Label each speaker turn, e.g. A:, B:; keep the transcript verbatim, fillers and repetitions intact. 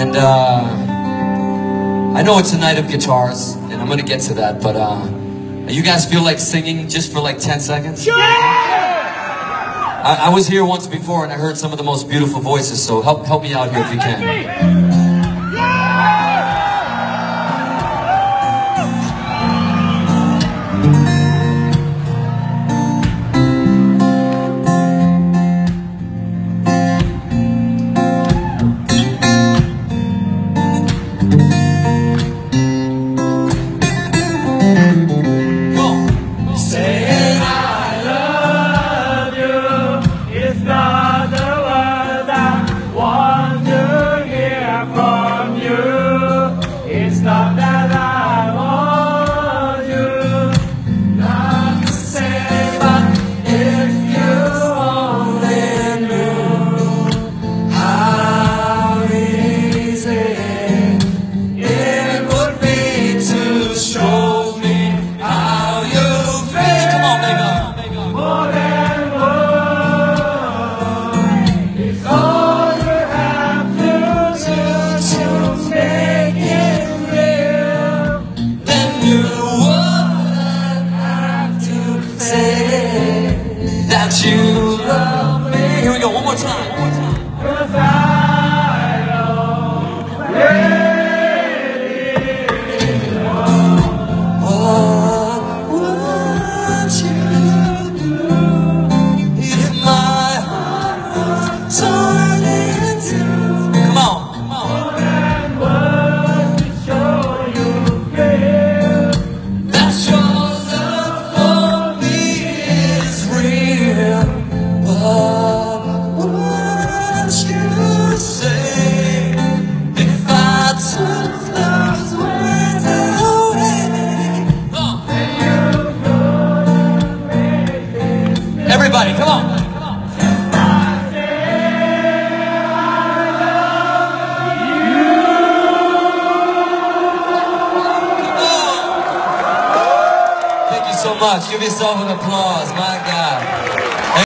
A: And uh, I know it's a night of guitars, and I'm gonna get to that, but uh, you guys feel like singing just for like ten seconds?
B: Sure!
A: I, I was here once before and I heard some of the most beautiful voices, so help, help me out here if you can. That you love me. Here we go, one more time. One more time. 'Cause I already know what you do if my heart was torn in two. Come on, come on. More than words to show you feel that your love for me is real. What would you say if I took those words away? Oh. Everybody, come on. Thank you so much. Give yourself an applause, my God.